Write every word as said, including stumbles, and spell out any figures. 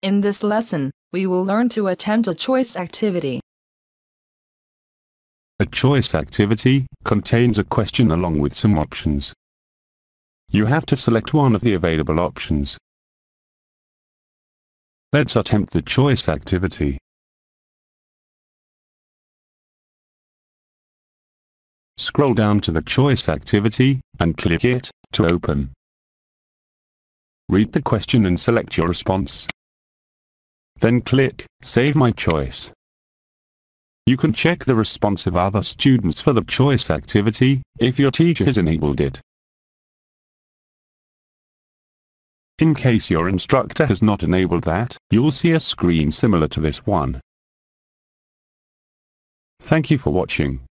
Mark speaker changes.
Speaker 1: In this lesson, we will learn to attempt a choice activity.
Speaker 2: A choice activity contains a question along with some options. You have to select one of the available options. Let's attempt the choice activity. Scroll down to the choice activity and click it to open. Read the question and select your response. Then click Save My Choice. You can check the response of other students for the choice activity if your teacher has enabled it. In case your instructor has not enabled that, you'll see a screen similar to this one. Thank you for watching.